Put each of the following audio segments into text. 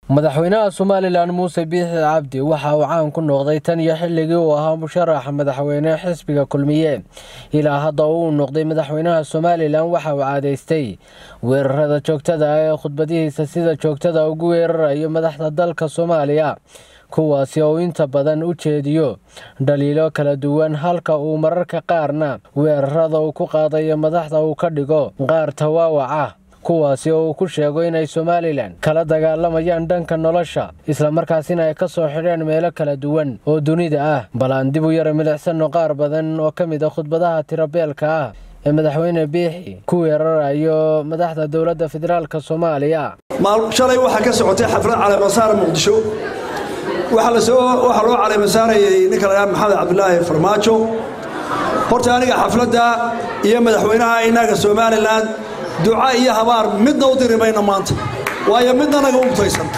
madaxweynaha Somaliland Biixi Cabdi waxa uu caan ku noqday tan iyo xilligii uu ahaa musharaxa madaxweyne xisbiga kulmiye ilaa hadda uu noqday madaxweynaha Somaliland waxa uu caadeystay weerarada joogtada ah ee khudbadihiisa sida joogtada ugu weerarayo madaxda dalka Soomaaliya kuwaasi oo inta badan u jeediyo dhaliilo kala duwan halka uu mararka qaarna weerarada uu ku qaadayo madaxda uu ka dhigo qaar tawaawaca kuwaasi oo ku sheego inay Somaliland kala dagaalamayaan dhanka nolosha isla markaasina ay ka soo xireen meelo kala duwan oo dunida ah balaan dib u yara milicsan qaar badan oo kamid ah khudbadaha tirabeelka ah ee Madaxwayne Biixi ku weerarayo madaxda dawladda federaalka Soomaaliya shalay waxa ka socotay xaflad cali masaar Muqdisho waxa loo cali masaarayay ninka la Maxamed Cabdullaahi Farmaajo horta aniga xafladda iyo madaxweynaha inaga Somaliland duca iyo habaar midna u dirimayna maanta waayo midna naga u taysan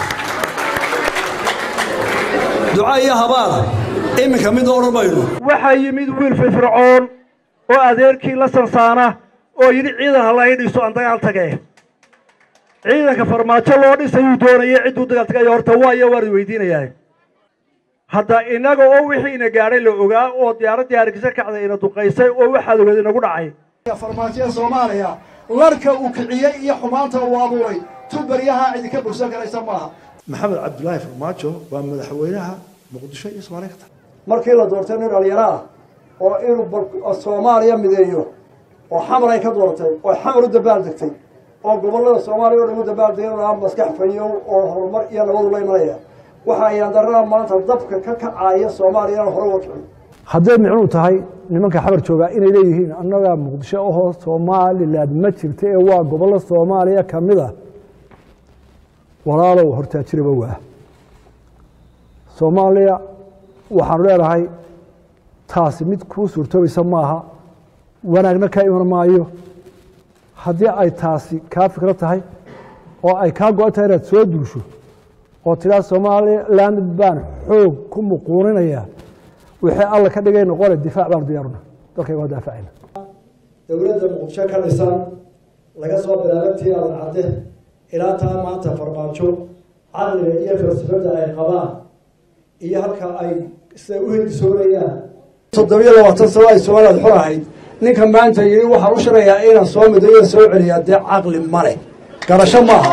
duca iyo habaar iminka mid oo rabayno waxa yimid wiil firfircoon oo adeerkii la sansaana oo yiri ciidan hal ay dhiso aan dagaal tagay ciidanka Farmaajo loo dhisay doonayay cid u dagaal tagay horta waayo war weydiinayay hadda inaga oo wixii ina gaaray la ogaa oo diyaaradii hargeysa kacday ina duqaysay oo waxa la wada inagu dhacay Farmaajo Soomaaliya larka uu kiciyay iyo xumaanta uu abuuray tubaryaha cid ka bursan karaysa maaha Maxamed Cabdullaahi Farmaajo waa madaxweynaha Muqdisho iyo Soomaaliya markii la doortay nin dhalinyaro oo inuu Soomaaliya mideeyo oo xamar ay ka doortay oo xamar u dabaal degtay oo gobolada Soomaaliya oo dabaal degay maskax fayo oo horumar iyo nabad la imanaya waxa ay andarada maanta dabka ka kacaya Soomaaliya hore u kicin haddii micnu tahay nimanka xabar jooga inay leeyihiin annaga Muqdisho oo Somaliland ma jirto ee waa gobolada Soomaaliya kamid ah walaalow horta jirba waa Soomaaliya waxaan leeyahay taasi mid ku suurtoobaysa maaha wanaagna ka iman maayo haddii ay taasi ka fikra tahay oo ay ka go'ato inaad soo duusho oo tira Somaliland baan xoog ku muquurinaya wixii alla ka dhigay noqon difaac baan diyaarna dadka waa daafacina dawladda Muqdisho ka dhisan laga soo bilaabay aan cadde ilaa taa maanta Farmaajo caqliga iyo falsafada ay qabaan iyo halka ay isla u helisoonayaan 720 sano ay Soomaaliland xorahayd ninka maanta yiri waxa uu sharayaa inaan soo midayo soo celiya caqli male garasho maaha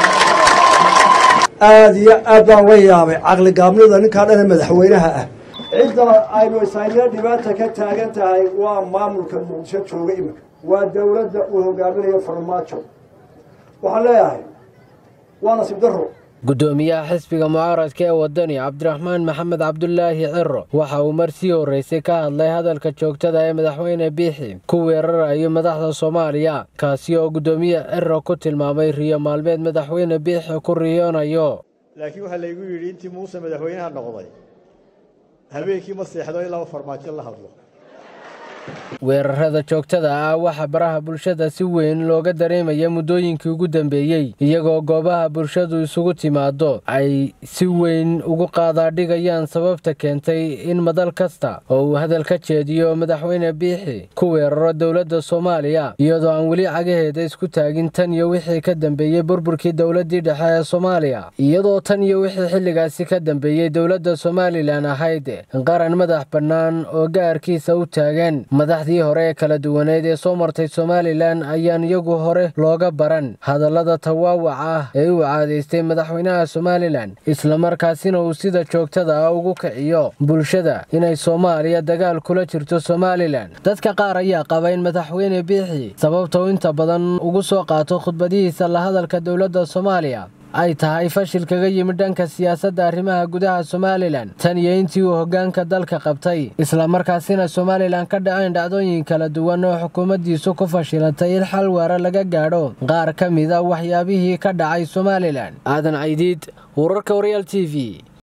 aad iyo aad baan la yaabay caqli gaabnida ninka dhan madaxweynaha ah عندما أيضا سائر دبادة كتاجن تاعي ومامل كمنشأ شو قيمة والدولة وهو قابل Farmaajo وحلاها وأنا سبدره gudoomiyaha xisbiga mucaaradka ee wadani Cabdiraxmaan Maxamed Cabdullaahi Cirro waxa uu martii horeysay ka hadlay hadalka joogtada ee Madaxwayne Biixi ku weerarayo madaxda Soomaaliya kaasi oo gudoomiyaha Cirro ku tilmaamay riyo maalmeed Madaxwayne Biixi ku riyoonayo laakiin waxa la igu yiri intii Muuse madaxweynaha noqday habeenkii ma seexdo ilaa Farmaajo la hadlo weerarada joogtada ah waxa baraha bulshada si weyn looga dareemaya muddooyinkii ugu dambeeyay iyagoo goobaha bulshadu isugu timaado ay si weyn ugu qaadaadhigayaan sababta keentay in madal kasta oo uu hadal ka jeediyo Madaxwayne Biixi ku weeraro dawladda Soomaaliya iyadoo aan weli cagaheeda isku taagin tan iyo wixii ka dambeeyay burburkii dawladdii dhexe ee Soomaaliya iyadoo tan iyo wixii xilligaasi ka dambeeyay dawladda Somaliland ahayd qaran madax bannaan oo gaarkiisa u taagan madaxdii hore kala duwaneed ee soo martay Somaliland ayaan iyagu hore looga baran hadallada tawaawac ah ee uu caadeystay madaxweynaha Somaliland isla markaasina uu sida joogtada ah ugu kiciyo bulshada inay Soomaaliya dagaal kula jirto Somaliland dadka qaar ayaa qaba in Madaxwayne Biixi sababta uu inta badan ugu soo qaato khudbadihiisa la hadalka dawladda Soomaaliya ay tahay fashil kaga yimid dhanka siyaasadda arrimaha gudaha Somaliland tan iyo intii uu hoggaanka dalka qabtay isla markaasina Somaliland ka dhaceen dhacdooyin kala duwan oo xukuumaddiisu ku fashilantay in xal waara laga gaadho qaar ka mid ah waxyaabihii ka dhacay Somaliland aadan caydiid wararka Royal TV